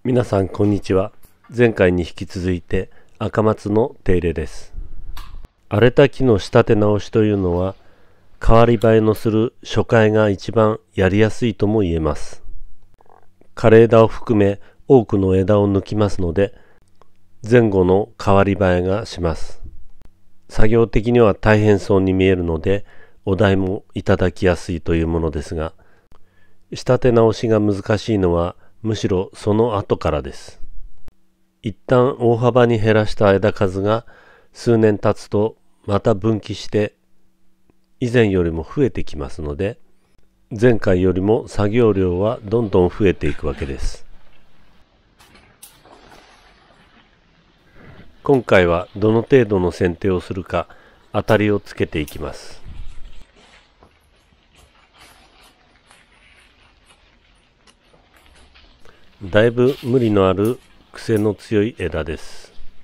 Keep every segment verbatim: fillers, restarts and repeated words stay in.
皆さんこんにちは。前回に引き続いて赤松の手入れです。荒れた木の仕立て直しというのは変わり映えのする初回が一番やりやすいとも言えます。枯れ枝を含め多くの枝を抜きますので前後の変わり映えがします。作業的には大変そうに見えるのでお題もいただきやすいというものですが、仕立て直しが難しいのはむしろその後からです。一旦大幅に減らした枝数が数年経つとまた分岐して以前よりも増えてきますので、前回よりも作業量はどんどん増えていくわけです。今回はどの程度の剪定をするか当たりをつけていきます。だいぶ無理のある癖の強い枝です。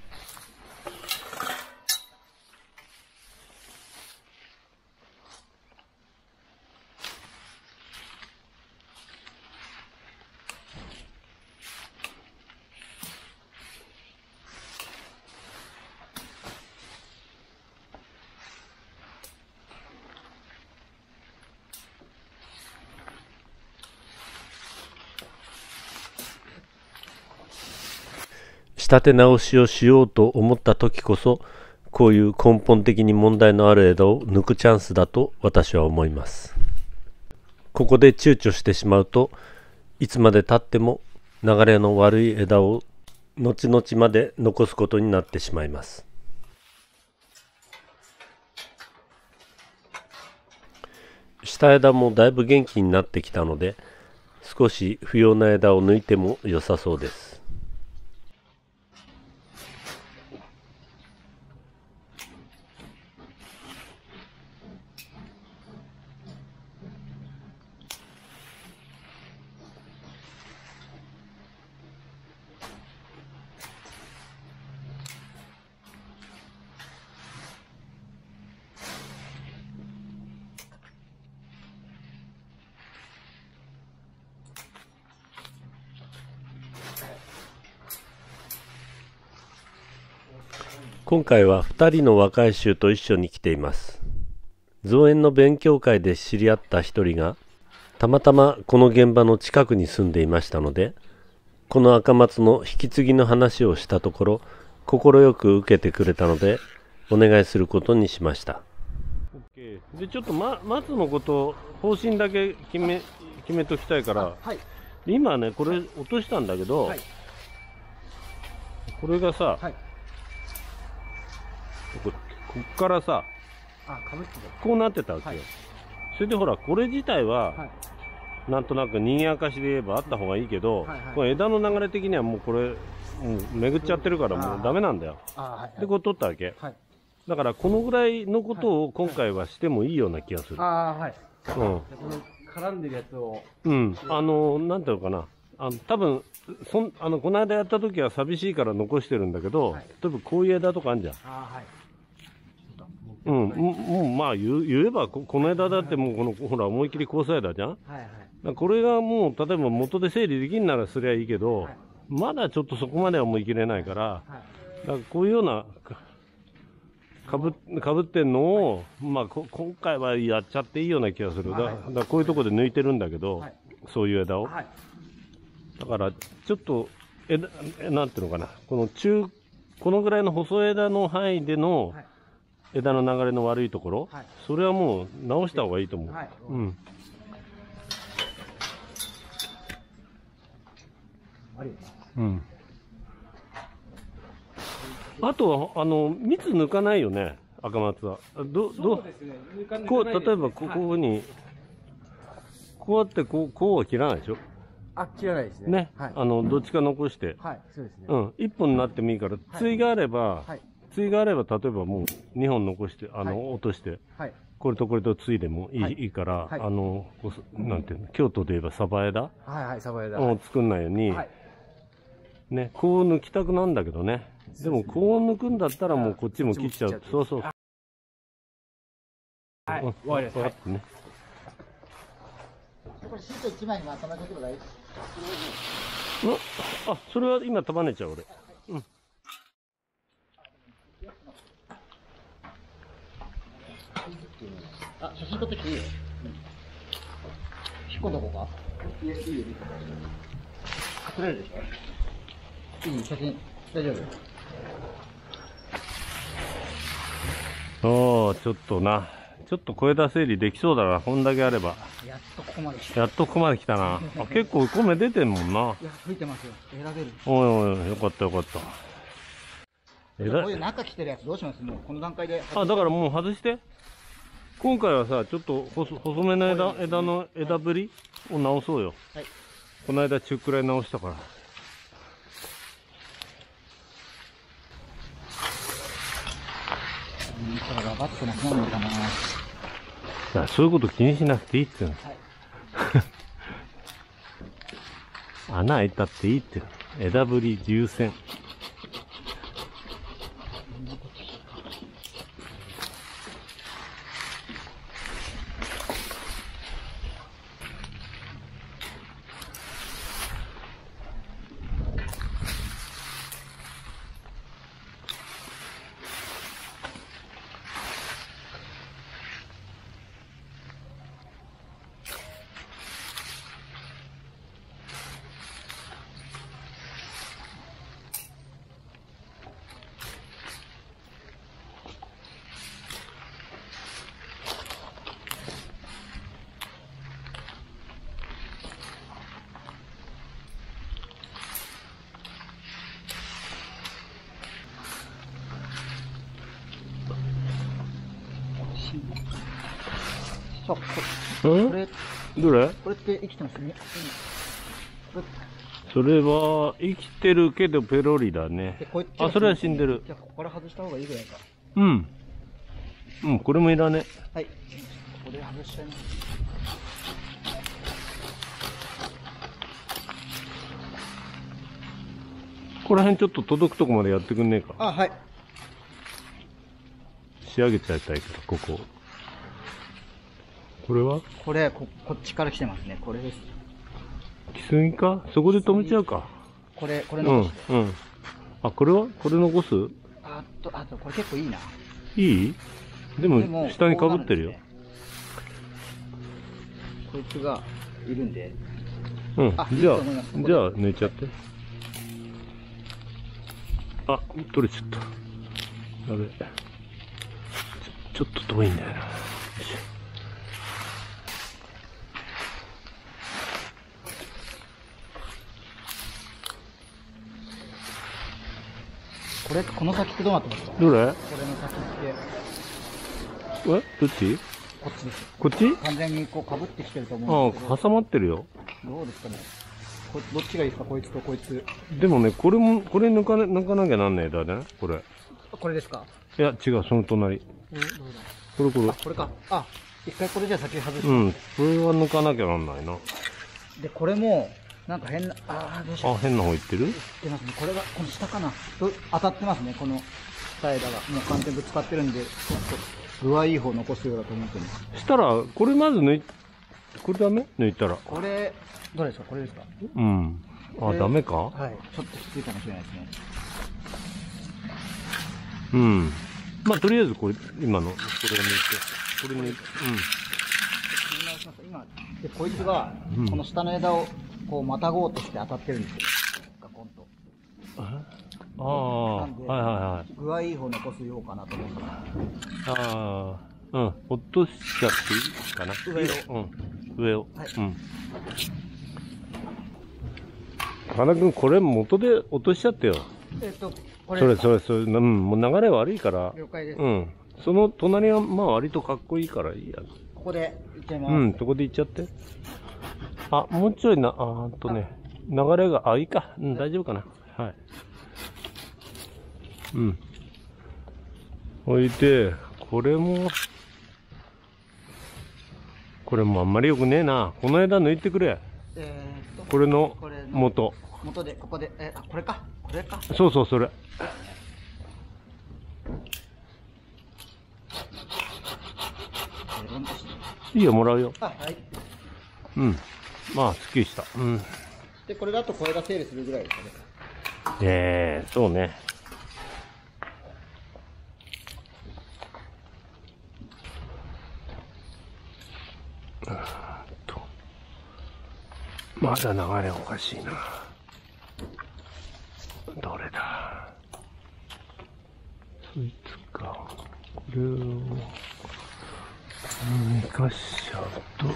仕立て直しをしようと思った時こそこういう根本的に問題のある枝を抜くチャンスだと私は思います。ここで躊躇してしまうといつまでたっても流れの悪い枝を後々まで残すことになってしまいます。下枝もだいぶ元気になってきたので少し不要な枝を抜いても良さそうです。今回はふたりの若い衆と一緒に来ています。造園の勉強会で知り合った一人がたまたまこの現場の近くに住んでいましたので、この赤松の引き継ぎの話をしたところ快く受けてくれたのでお願いすることにしました。 OK でちょっと、ま、松のこと方針だけ決め決めときたいから、はい、今ねこれ落としたんだけど、はい、これがさ、はい、こ, こっからさあかぶってたこうなってたわけよ、はい、それでほらこれ自体は、はい、なんとなく賑やかしで言えばあった方がいいけど、はいはい、この枝の流れ的にはもうこれもう巡っちゃってるからもうダメなんだよ。はい、でこう取ったわけ、はい、だからこのぐらいのことを今回はしてもいいような気がする。ああはい、うん、この絡んでるやつをうんあのなんていうのかな、あの多分そんあのこの間やった時は寂しいから残してるんだけど、はい、例えばこういう枝とかあるじゃん。あ、はい、うん、もうまあ言う言えば こ, この枝だってもうこのほら思い切り交差枝じゃん。はいはい、これがもう例えば元で整理できるならすりゃいいけど、はい、まだちょっとそこまではもういけれないから、はい、だからこういうようなかぶかぶってんのを、はい、まあこ今回はやっちゃっていいような気がする。だから、だからこういうところで抜いてるんだけど、はい、そういう枝を、はい、だからちょっと枝なんていうのかな、この中このぐらいの細枝の範囲での、はい、枝の流れの悪いところ、はい、それはもう直した方がいいと思う。はい、うん。うん。あとあの蜜抜かないよね、赤松は。どどうこう例えばここに、はい、こうやってこうこうは切らないでしょ。あ、切らないですね。ね、はい、あのどっちか残して、はい、そうですね。うん、一本になってもいいから、対があれば。はい、対があれば例えばもうにほん残してあの、はい、落として、はい、これとこれと対でもいい、はい、いいから、はい、あのなんていうの京都で言えばサバ枝、はいはい、サバ枝を作んないように、はい、ね、こう抜きたくなんだけどね。でもこう抜くんだったらもうこっちも切っちゃう。そうそう。はい、終わりです。はい、ね。これシートいちまいにまとめておけば大丈夫。 あ、それは今束ねちゃう俺。うん。 あ、写真撮ってきていいよ。引っ込んどこうか。いいよ、いいよ。撮れるでしょ。いい写真、大丈夫。おー、ちょっとな。ちょっと小枝整理できそうだな、こんだけあれば。 やっとここまで来た。 やっとここまで来たな。あ、結構米出てんもんな。 いや、吹いてますよ。選べる。 おいおい、よかったよかった。 枝こういう中来てるやつどうします？もうこの段階で。 あ、だからもう外して。今回はさ、ちょっと細細めの枝、枝の枝ぶりを直そうよ。はい。この間中くらい直したから。 うん、ラバッとなくなるのかな。いや、そういうこと気にしなくていいって言うの。はい、穴開いたっていいって言うの。枝ぶり重線。 さあ、これ、 どれ？ これって生きてますね。 これそれは生きてるけどペロリだね。あ、それは死んでる。 じゃあここから外した方がいいぐらいか。 うん。うん、これもいらね。 はい。ここで外しちゃいます。 ここら辺ちょっと届くとこまでやってくんねえか。 あ、はい。 仕上げちゃいたいから、ここ。これはこれこ、こっちから来てますね。これです。 来すぎか？そこで止めちゃうか。 これ、これ残して。 うん、うん。あ、これはこれ残す？ あと、あと、これ結構いいな。 いい？でも、下にかぶってるよ。 こいつがいるんで。 うん。じゃあ、じゃあ、抜いちゃって。あ、取れちゃった。やべ。ちょ、ちょっと遠いんだよな。 これ、この先ってどうなってますか？ どれ？これの先って。 え？どっち？ こっちです。 こっち？ 完全にこう被ってきてると思うんですけど。 ああ、挟まってるよ。 どうですかね。こどっちがいいですか？こいつとこいつ。 でもね、これも、これ抜かね、抜かなきゃなんねえだね、これ。 これですか？ いや、違う、その隣。 うん、どうだ。 これこれ。 あ、これか。あ、一回これじゃ先外して。 うん、これは抜かなきゃなんないな。 で、これも、なんか変な、ああ、どうしよう。 あ、変な方行ってる？ 行ってますね。これが、この下かな。と当たってますね、この下枝が。もう完全ぶつかってるんで、ちょっと、具合いい方残すようだと思ってます。 したら、これまず抜い、これダメ？抜いたら。 これ、どれですか？これですか？ うん。あ、ダメか？ はい。ちょっときついかもしれないですね。 うん。まあ、とりあえずこれ、今の、これを抜いて、これ抜いて、 うん。今、で、こいつが、この下の枝を、こう、またごうとして当たってるんですよ。ガコンと。 ああ、はいはいはい。 具合いい方残すようかなと思ってます。 ああ、うん。落としちゃっていいかな。 上を。 うん。上を。 はい。 うん。かなくん、これ元で落としちゃってよ。 えっと、これ。 それそれそれ、うん、もう流れ悪いから。 了解です。 うん。その隣は、まあ割とかっこいいからいいや。 ここで行っちゃいます。 うん、そこで行っちゃって。あ、もうちょいな、あーんとね、流れが、あ、いいか。うん、大丈夫かな。はい。うん。置いて、これも、これもあんまりよくねえな。この枝抜いてくれ。 えーっと、 これの元。 元で、ここで、え、あ、これか。これか。 そうそう、それ。いいよ、もらうよ。 あ、はい。 うん。まあ、すっきりした。うん。 で、これだと小枝整理するぐらいですかね。 ええー、そうね。とまだ流れおかしいな。どれだ。そいつか。これを生かしちゃうと。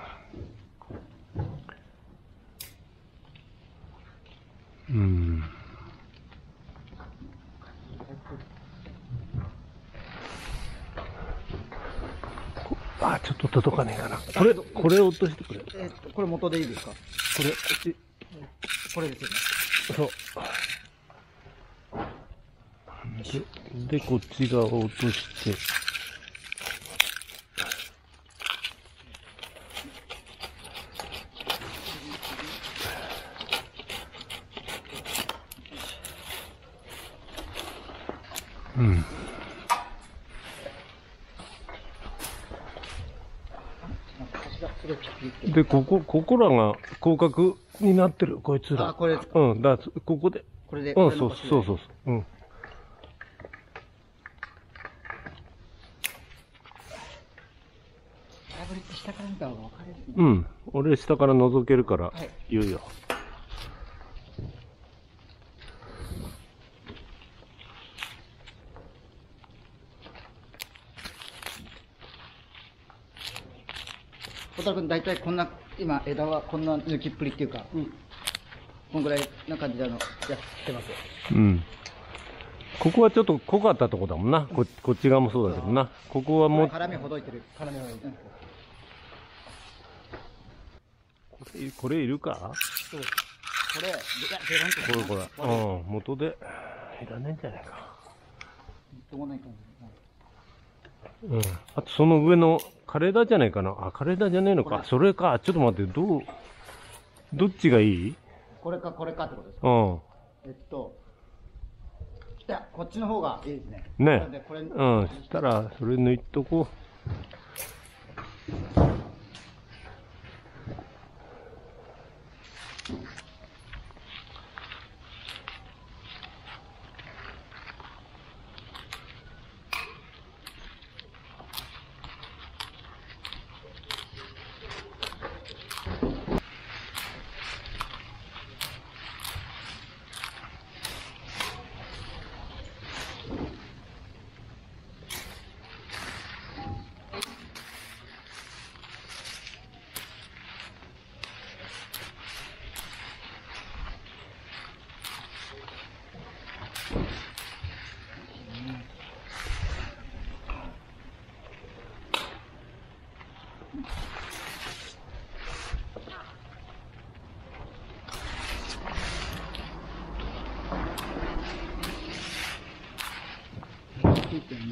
うん。あ、ちょっと届かねえかな。これ、これ落としてくれ。 えっと、これ元でいいですか？これ、こっち。 これですよね。 そう。で、で、こっち側を落として。うん。で、ここ、ここらが広角になってる、こいつら。 あ、これですか？ うん、だ、ここで。 これで。 うん、そうそうそうそう。うん。 下から見た方が分かりやすい。 うん。俺下から覗けるから言うよ。はい、 小田君、大体こんな、今、枝はこんな抜きっぷりっていうか、うん、こんぐらいな感じであのやってますよ。 うん。ここはちょっと濃かったとこだもんな。こ, こっち側もそうだけどな。ここはもう。 絡みほどいてる。絡みほどいてる。 これ、これいるか？ そうです。これ、いや、出らんとこれこれ。うん、元で。いらねえんじゃないか。 どうもない感じ。うん。あとその上の枯れ枝じゃないかな。あ、枯れ枝じゃねえのか。それか。ちょっと待って、どう、どっちがいい？ これかこれかってことですか？ うん。 えっと、いや、こっちの方がいいですね。 ね。うん。そしたら、それ抜いとこう。 ついてんな。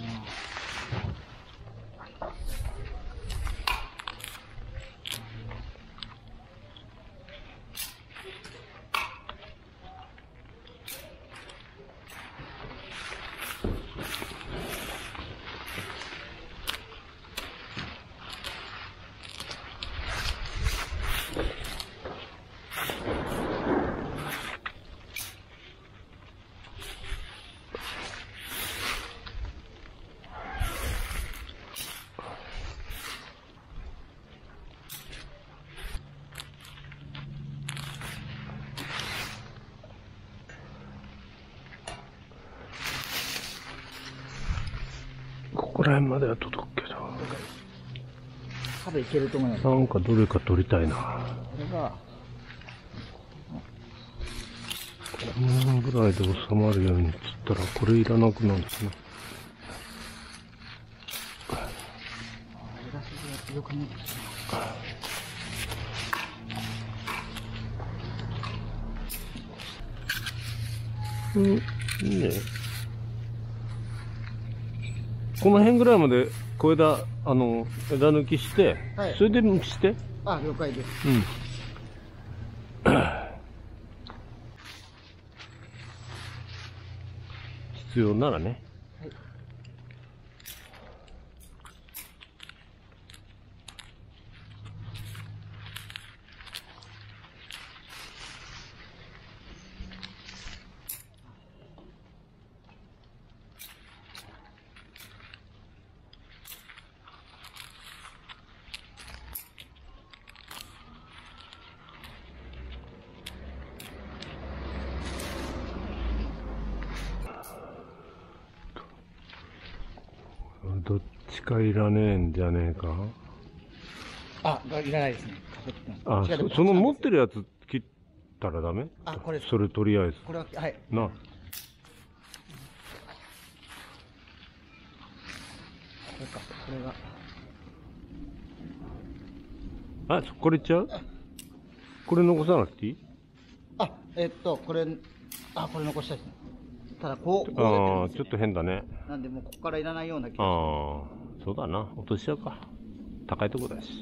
ここら辺までは届くけど。 多分いけると思います。 なんかどれか取りたいな。これが。 このぐらいで収まるようにつったら、これいらなくなるんですね。うん、いいね。この辺ぐらいまで小枝、あの、枝抜きして、はい、それで抜きして。 あ、了解です。 うん。必要ならね。はい。 どっちかいらねえんじゃねえか。 あ、いらないですね。 あ、そその持ってるやつ切ったらダメ？ あ、これそれとりあえず。 これは、はい。 な。 これか、これが。 あ、これいっちゃう？これ残さなくていい？ あ、えっと、これ、あ、これ残したいですね。ただ、こう、こうああ、ちょっと変だね。 なんで、もうここからいらないような気がしああ、そうだな。落としちゃうか。高いとこだし。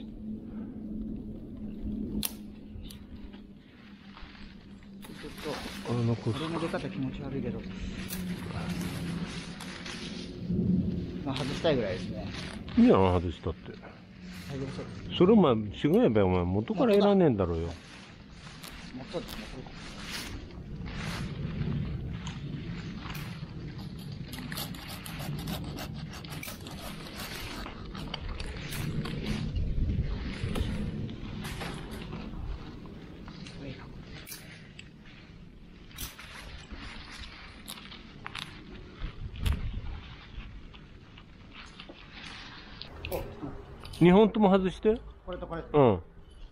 ちょっと、 あ残す。 これの出方気持ち悪いけど、まあ、外したいぐらいですね。 いいやん、外したって。 大丈夫そうです。 それお前、しぐやべ、お前、元からいらねえんだろうよ。 もうそうですね。 にほんとも外して。 これとこれ。 うん。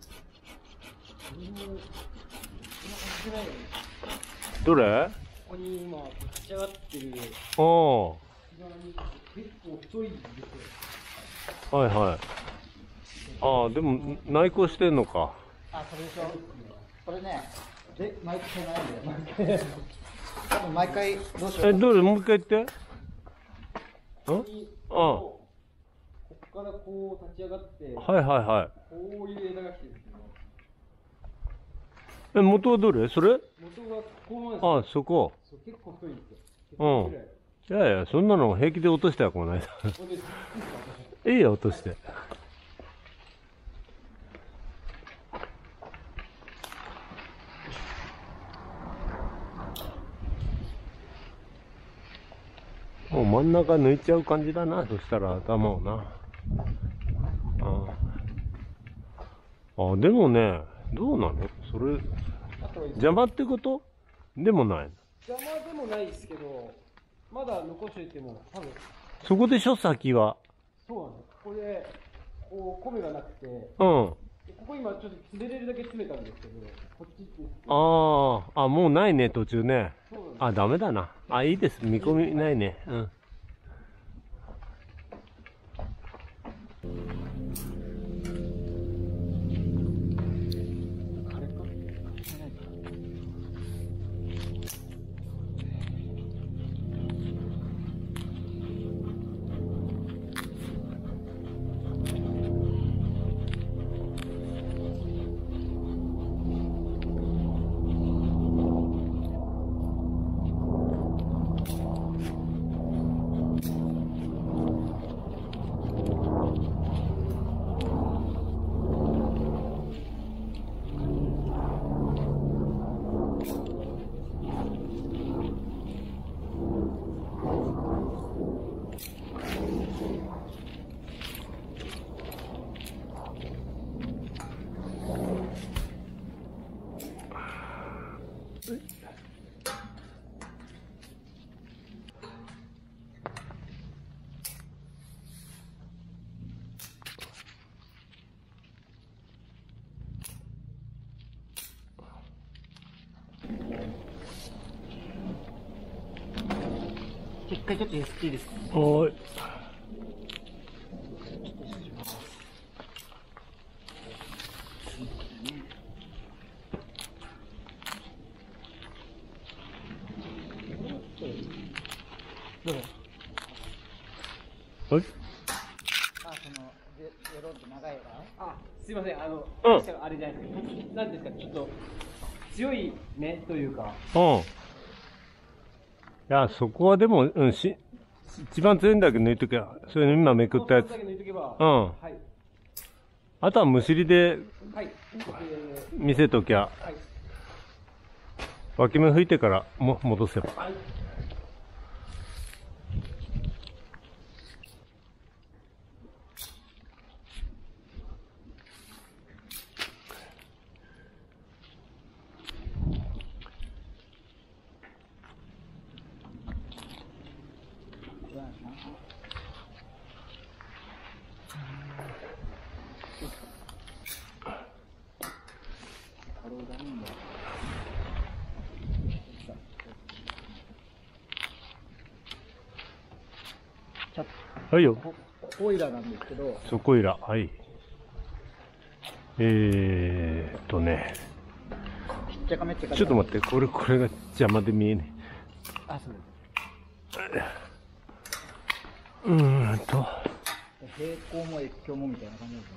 どれ？ ここに今立ち上がってる。 ああ。 結構太いんですよ。はいはい。ああ、でも内向してんのか。 あ、それでしょ。これね、で、毎回ないんだよ。多分毎回どうしよう。 え、どれもう一回言って。ん？ああ。 ここからこう立ち上がって、 はいはいはい。 こういう枝が来てるんですけど。 え、元はどれ？それ？ 元がここまで。 ああ、そこ。 そう、結構太いんですよ。 うん。いやいや、そんなの平気で落としたよ、この間。いいよ、落として。もう真ん中抜いちゃう感じだな、そしたら頭をな。ああ、でもね、どうなのそれ、邪魔ってこと？でもない。 邪魔でもないですけど、まだ残しておいても、多分。 そこでしょ、先は。 そうなんです。これ、こう、米がなくて、うん。 ここ今ちょっと詰めれるだけ詰めたんですけど、こっちって。 ああ、あ、もうないね、途中ね。あ、ダメだな。あ、いいです。見込みないね。うん。 一回ちょっとやっていいですか？ はい。 どうぞ。 はい。 あ、その、で、ゼロって長い枝？ あ、すいません、あの、 うんあれじゃないですか。なんですか、ちょっと、強い根というか。 うん。いや、そこはでも、うん、し、一番強いんだけど抜いとけば、それ今めくったやつ。 だけ抜いとけば。 うん。 はい。 あとはむしりではい。え見せときゃ、 ー、はい。 脇目吹いてからも戻せば。 はい。 はいよ。 コイラなんですけど。 そこいら、はい。えーっとね。 ちっちゃかめっちゃか。 ちょっと待って、これ、これが邪魔で見えねえ。あ、そうです。うーんと。 平行も越境もみたいな感じですね。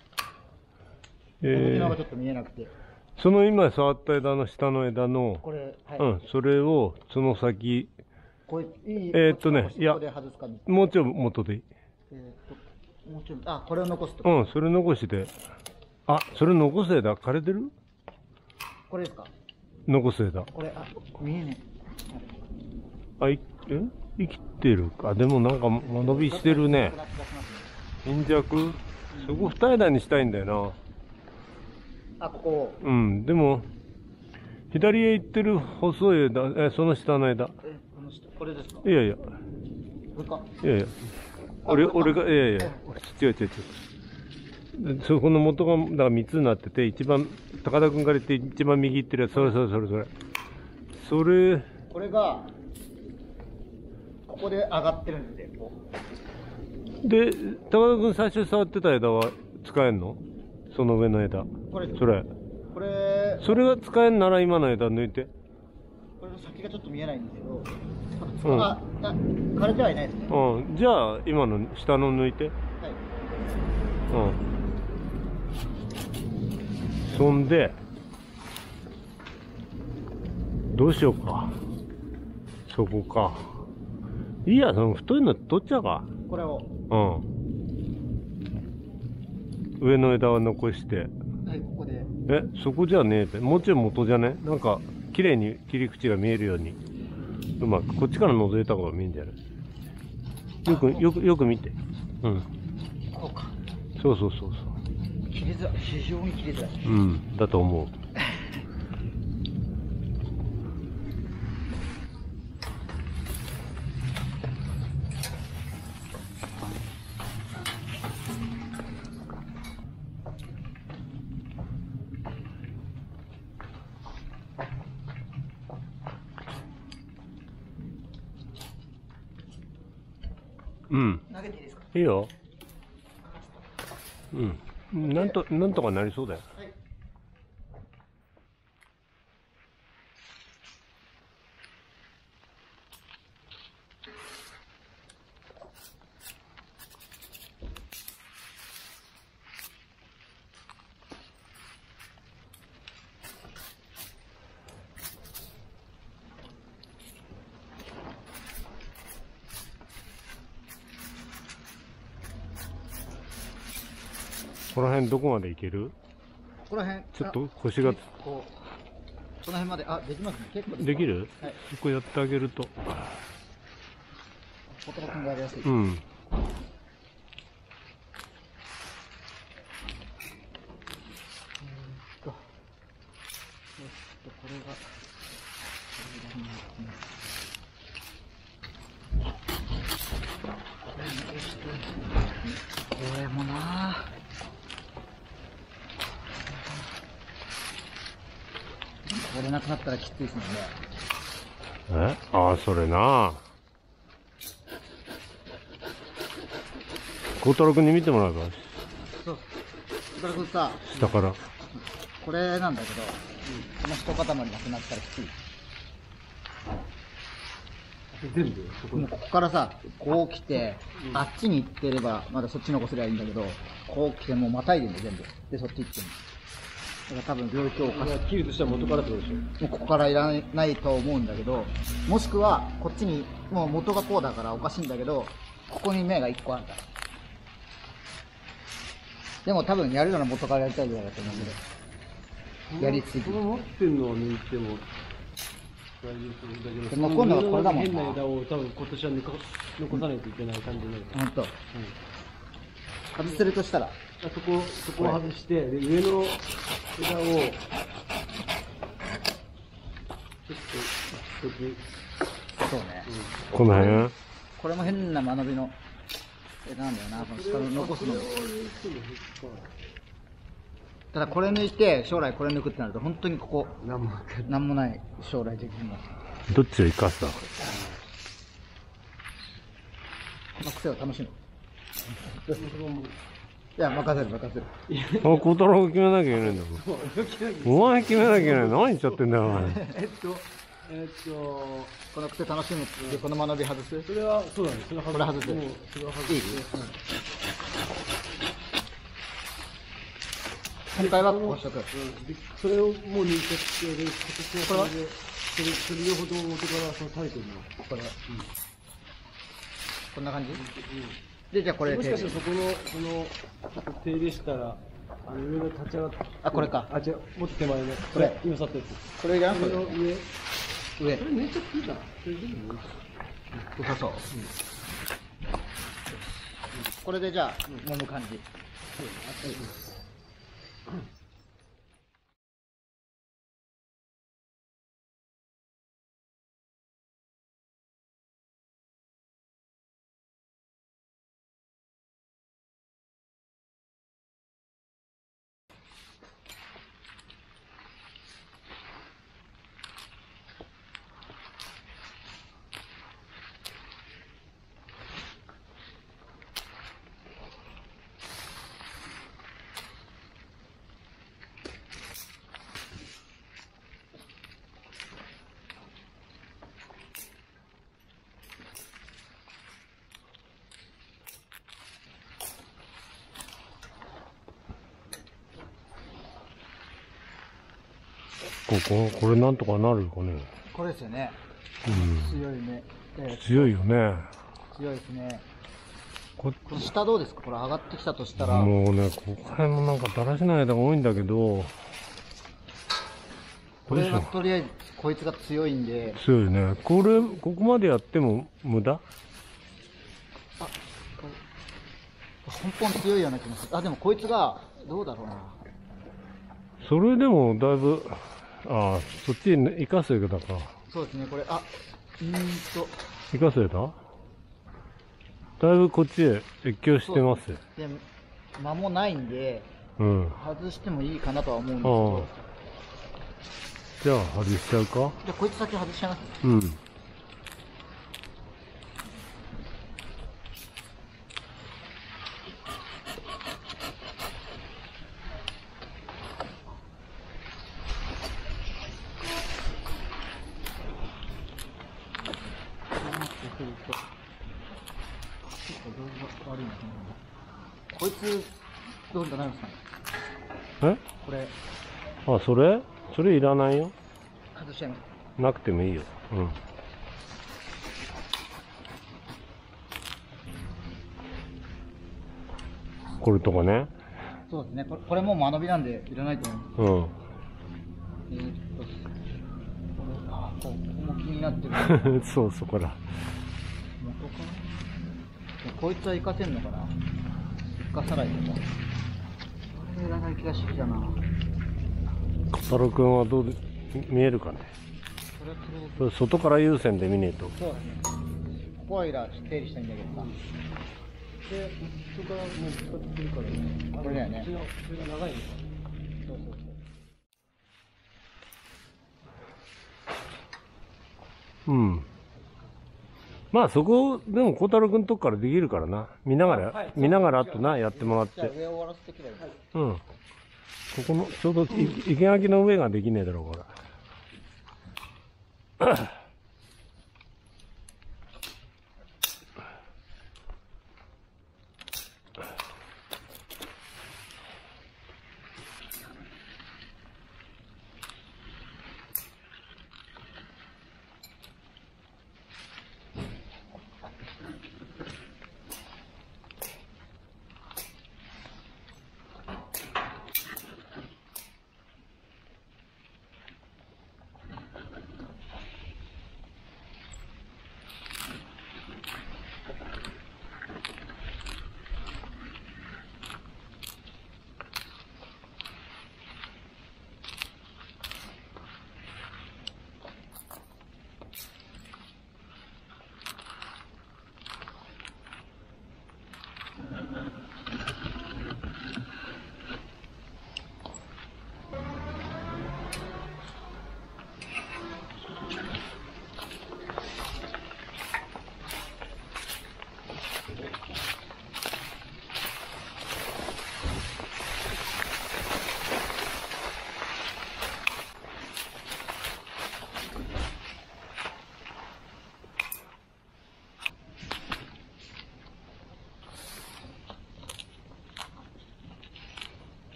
えー、 がちょっと見えなくて。 その今触った枝の下の枝の、 これ、はい、 うん、それをその先、 これいいえー、っとね、いや、もうちょい元でいい。 えー、っと、もうちょい、あ、これを残すと。 うん、それ残して。あ、それ残す枝、枯れてる？ これですか？ 残す枝。 これ、あ、見えねえ。あ、い、え生きてるか。でもなんか間延びしてるね。貧弱？そこ二枝にしたいんだよな。あ、ここ。 うん、でも、左へ行ってる細い枝、え、その下の枝。 え、この下、これですか？ いやいや。 これか？ いやいや。俺、俺が、いやいや、違う違う違う。そこの元が、だから三つになってて、一番、高田君から言って一番右行ってるやつ、それそれそれそれ。それ。 これが、ここで上がってるんで、こう。で、高田君最初触ってた枝は使えんの？その上の枝。 これ。 それ。 これ。 それが使えんなら今の枝抜いて。 これの先がちょっと見えないんですけど、うん、あ、あ、枯れてはいないですね。 うん。じゃあ、今の下の抜いて。はい。うん。そんで、どうしようか。そこか。いいや、その太いの取っちゃうか。 これを。 うん。上の枝は残して。 はい、ここで。 え、そこじゃねえべ。もうちょい元じゃね？なんか、綺麗に切り口が見えるように。うまく、こっちから覗いた方が見えるんじゃない？よく、よく、よく見て。うん。 こうか。 そうそうそうそう。 切りづらい。非常に切りづらい。 うん、だと思う。うん。 投げていいですか？ いいよ。うん。なんと、なんとかなりそうだよ。はい。この辺どこまで行ける？ この辺ちょっと腰がこうこの辺まで、あ、できますね。結構できる？はい、そこやってあげると小寺君がやりやすい。 うん。 これがこれもなこれなくなったらきついですもんね。 え？ああ、それな孝太郎君に見てもらうか。 そう孝太郎君さ、 下からこれなんだけど、この一塊なくなったらきつい。全部もうここからさ、こう来て、うん、あっちに行ってればまだそっち残せればいいんだけど、こう来てもうまたいでんだよ全部で、そっち行ってもだから多分病気を犯す。 切るとしたら元からってことでしょ。もうここからいらないと思うんだけど、もしくはこっちにもう元がこうだからおかしいんだけど、ここに芽がいっこあるから。でも多分やるなら元からやりたいぐらいだと思うけど、やりすぎ。 この持ってるのを抜いても大丈夫だけど、 残るのはこれだもんな。 変な枝を多分今年は残さないといけない感じになる。 本当。外せるとしたら、 そこそこを外して、で上の枝をちょっと一つ。 そうね。 この辺。 これも変な間延びの。 なんだよな、その下の残すの。ただこれ抜いて将来これ抜くってなると本当にここなんもない将来的には。 どっちを生かすだ。 まあ、癖を楽しむ。いや、任せる、任せる。 あ、孝太郎が決めなきゃいけないんだもん。お前決めなきゃいけない。何言っちゃってんだよ、お前。 えっと、えっと、 この癖楽しむって、この間延び外す。 それは、そうだね、それはこれ外す。 もうそれは外す。 いい？今回はこうしとく。 それをもう抜いてって、形はそれで、それ、それ両方と元からそのタイトルの。 これ。こんな感じ？で、じゃあこれもしかしたらそこの、その、ちょっと手入れしたら、あの上の立ち上がって。 あ、これか。 あ、違う、もっと手前の。 これ。 今触ったやつ。 これがこれの上。 上。 これ抜いちゃっていいかな。それでもいいか。 良さそう。これでじゃあ、揉む感じ。 ここ、これなんとかなるかね。 これですよね。 うん。 強いね。えー、 強いよね。 強いですね。 ここれ下どうですか？これ上がってきたとしたら。 もうね、ここら辺もなんかだらしない枝が多いんだけど、 これはとりあえずこいつが強いんで。 強いね。これ、ここまでやっても無駄？ あ、根本強いような気もする。あ、でもこいつが、どうだろうな。 それでもだいぶ、ああ、そっちに生かす枝か。 そうですね、これ、あ、うーんと。 生かす枝？だいぶこっちへ越境してます。 で、間もないんで、 うん。 外してもいいかなとは思うんですけど。 じゃあ、外しちゃうか？ じゃあ、こいつ先外しちゃいます。 うん。 こいつ、どうにかなりますかね？ え？ これ。 あ、それ？それいらないよ。 外しちゃいます。 なくてもいいよ。うん。これとかね。 そうですね。これ、これもう間延びなんでいらないと思う。 うん。 えー、っと、あ、ここも気になってる。 そう、そこだ。 元かな？こいつは活かせんのかな？活かさないとか。これいらない気がしてきたな。 小太郎くんはどう見えるかね。それ外から優先で見ねえと。 そうだね。ここはいら整理したいんだけどさ。 で、そこからもう使ってるからね。 これだよね。 それが長いのか。 そうそうそう。うん。まあそこ、でも孝太郎くんとこからできるからな。見ながら、はい、見ながらあとな、やってもらって。 じゃあ上を終わらせてきればいい。 うん。ここの、ちょうど生け垣の上ができねえだろうから。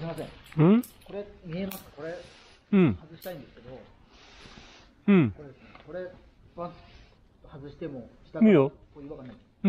すみません。 うん、 これ見えますか？これ、 うん、 外したいんですけど、 うん。 これですね。これ、バンと外しても、下いいよ。 こう違和感ない。 うん。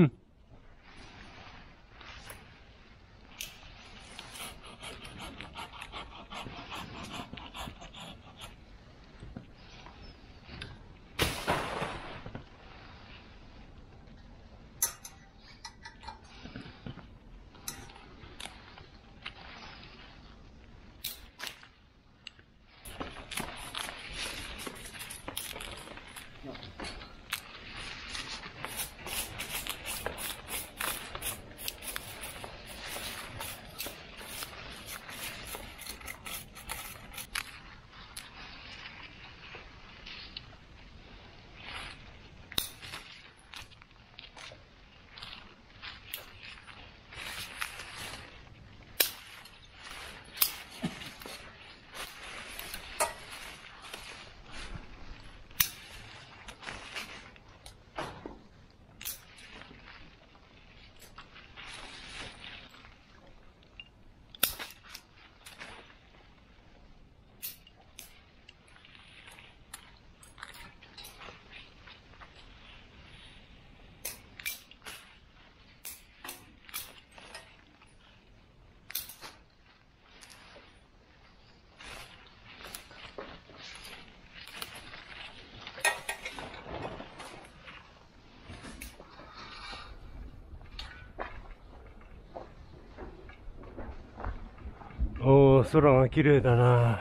おー、空が綺麗だな。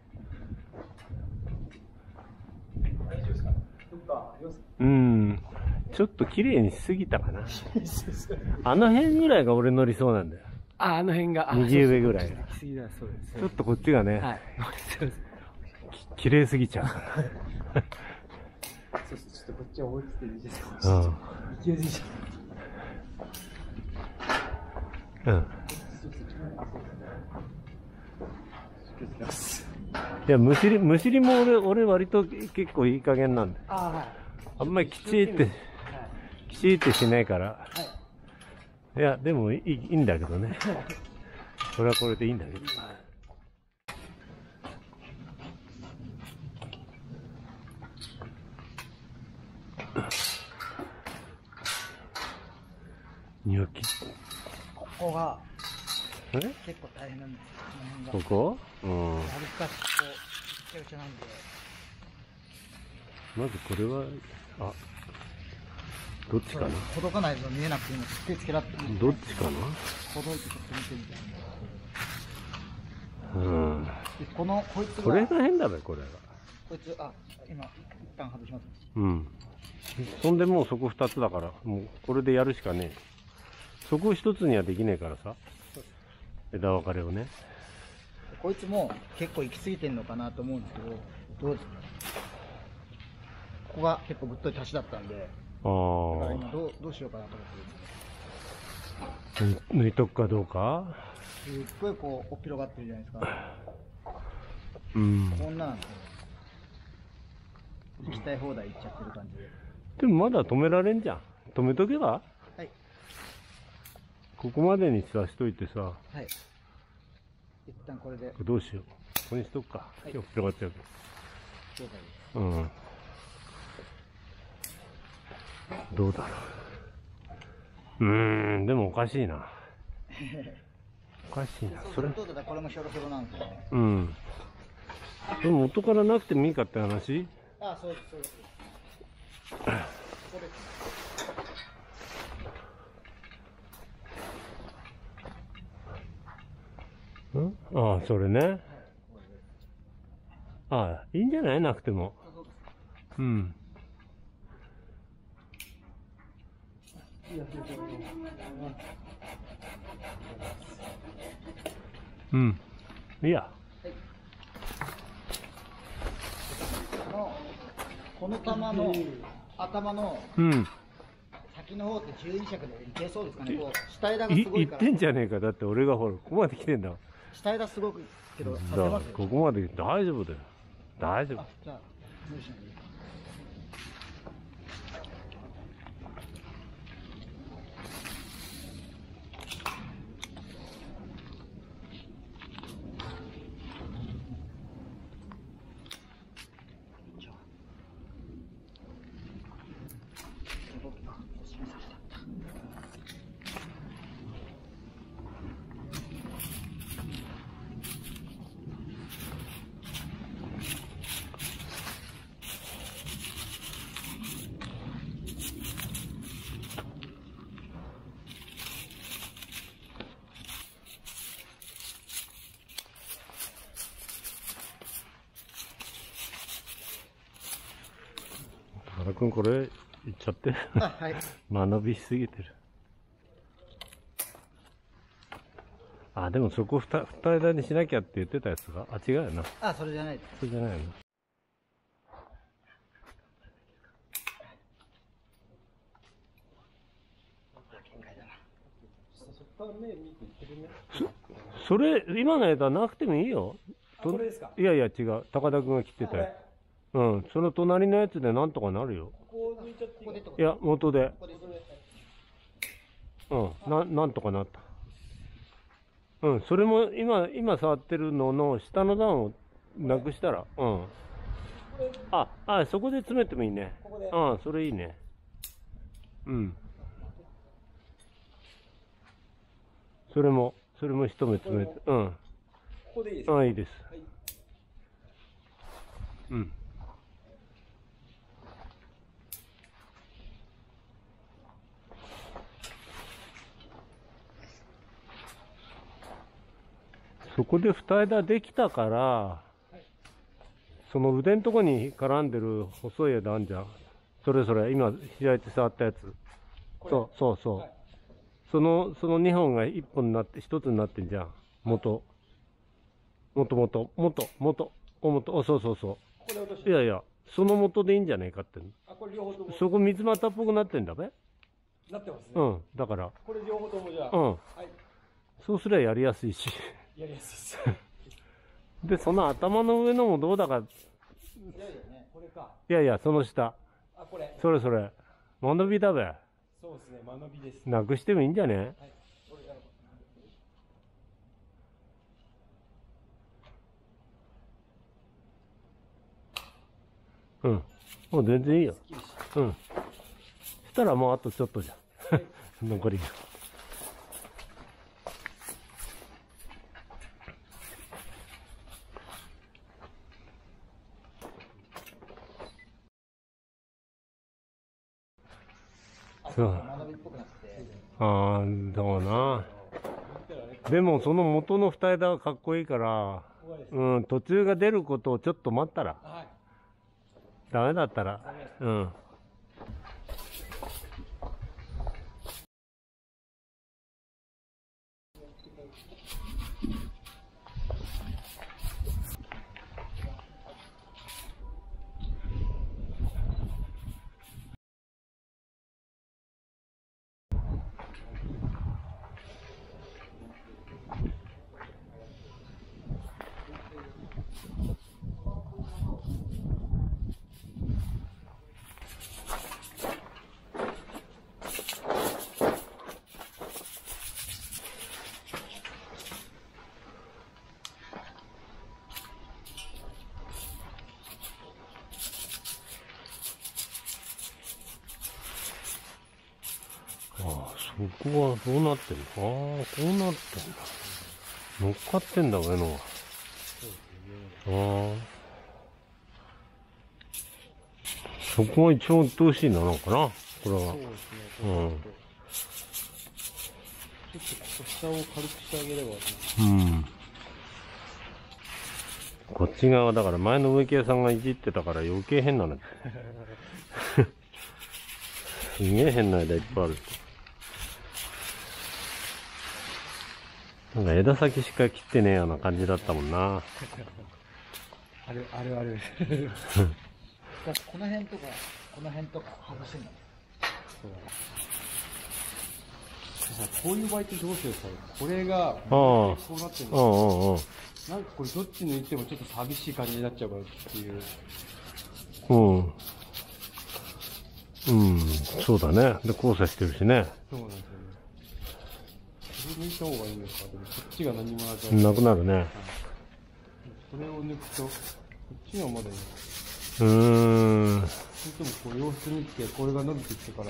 うん。ちょっと綺麗にしすぎたかな。あの辺ぐらいが俺乗りそうなんだよ。 あ、あの辺が。 右上ぐらいが。 そうです。 ちょっとこっちがね、 はい。 き綺麗すぎちゃうから。 そうするとちょっとこっちは思い切っていいですか。 うん。 勢いづいちうゃう。 ん。いや、むしり、むしりも俺、俺割と結構いい加減なんだよ。 あ、はい。 あんまりきちって、きちってしないから。はい。いや、でもいい、いいんだけどね。これはこれでいいんだけど。ニョキ。 ここが、 え？ 結構大変なんですよ。 ここ？うん。 やるかし、こう、ちゃうちゃなんで。 まずこれは、あ、どっちかな？ 届かないと見えなくても、手つけらってみて。 どっちかな？ 届いてちょっと見てみたいな。 うん。 でこの、こいつが。 これが変だべ、これが。 こいつ、あ、今、一旦外します。 うん。そんでもうそこ二つだから、もうこれでやるしかねえ。そこ一つにはできねえからさ。枝分かれをね。 こいつも結構行き過ぎてんのかなと思うんですけど、どうですか？ここが結構ぶっとい足しだったんで、だから今どう、どうしようかなと思って。 抜いとくかどうか？ すっごいこう、おっぴろがってるじゃないですか。 うん。 こんなん、行きたい放題行っちゃってる感じで。 でもまだ止められんじゃん。止めとけば？ はい。 ここまでにさしといてさ。 はい。一旦これで。 どうしよう。ここにしとくか。はい、今日広がっちゃうけど。うん。どうだろう。うーん、でもおかしいな。おかしいな。それ。 そうだ、これもひょろひょろなんですよね。 うん。でも元からなくてもいいかって話？ ああ、そうです、そうです。 ん？ああ、それね。ああ、いいんじゃない？なくても。うん。うん。いいや。 この玉の頭の先の方ってじゅうに尺でいけそうですかね。こう下枝がすごいから。 いってんじゃねえか。だって俺がほらここまで来てんだ。 下枝すごくけど、 だからここまで大丈夫だよ。大丈夫。 じゃあ無理しないで。 原くんこれいっちゃって。 あ、はい。 間延びしすぎてる。あ、でもそこふた二枝にしなきゃって言ってたやつが、あ、違うよな。 あ、それじゃないです。 それじゃないよな。そ, それ、今の枝なくてもいいよ。 これですか？ いやいや違う。高田君が切ってたやつ。うん。その隣のやつでなんとかなるよ。 ここ抜いちゃっていい？ いや、元で。うん。な、なんとかなった。うん。それも今、今触ってるのの下の段をなくしたら。うん。あ、あ、そこで詰めてもいいね。うん、それいいね。うん。それも、それも一目詰めて。うん。 ここでいいですか？ あ、いいです。 はい。 うん。そこで二枝できたから、はい、その腕のとこに絡んでる細い枝あんじゃん。それぞれ、今、左手触ったやつ。そうそうそう。はい、その、その二本が一本になって、一つになってんじゃん。元。元元、元、元、お元、お、そうそうそう。いやいや、その元でいいんじゃないかって。 あ、これ両方とも。 そこ水俣っぽくなってんだべ。 なってますね。 うん、だから。 これ両方ともじゃあ。 うん。 はい。 そうすりゃやりやすいし。 やりやすいです。 で、その頭の上のもどうだか。 いやいやね、これか。 いやいや、その下。 あ、これ。 それそれ。間延びだべ。 そうですね、間延びです。 なくしてもいいんじゃね？はい。 これやろう。うん。もう全然いいよ。うん。したらもうあとちょっとじゃん。はい、残りが。そう。ああ、そうな。でもその元の二枝がかっこいいから、うん、途中が出ることをちょっと待ったら。はい、ダメだったら、うん。そこはどうなってるの？ああ、こうなってんだ。乗っかってんだ、上のは。ああ。そこが一番鬱陶しいなのかな、これは。そうですね。うん。 ちょっと下を軽くしてあげれば。 うん。こっち側だから前の植木屋さんがいじってたから余計変なの。すげえ変な枝いっぱいある。なんか枝先しか切ってねえような感じだったもんな。 あるあるある。 この辺とか、この辺とか外してんだ。 こういう場合ってどうするんですか？これが、こうなってるんですなんかこれどっち抜いてもちょっと寂しい感じになっちゃうからっていう。 うん。うん、そうだね。で、交差してるしね。 そうなんですよね。これ抜いた方がいいのか。でもこっちが何もなくなる。 なくなるね。 これを抜くと、こっちがまだいい。 うーん。 それともこう様子見て、これが伸びてきてから。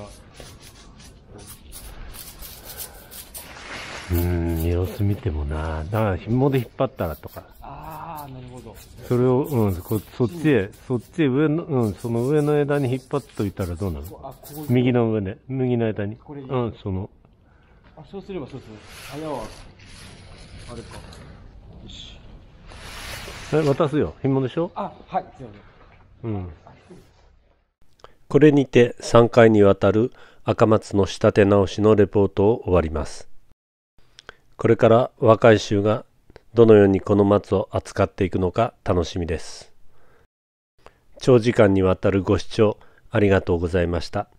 うーん、様子見てもな。だから紐で引っ張ったらとか。 ああ、なるほど。それを、うん、こそっちへ、そっちへ上の、うん、その上の枝に引っ張っといたらどうなの？ここ右の上で、右の枝に。これうん、その。 あ、そうすればそうですね。早は、あれか。よし。 え、渡すよ。紐でしょ？ あ、はい、すいません。 うん。 これにてさんかいにわたる赤松の仕立て直しのレポートを終わります。これから若い衆がどのようにこの松を扱っていくのか楽しみです。長時間にわたるご視聴ありがとうございました。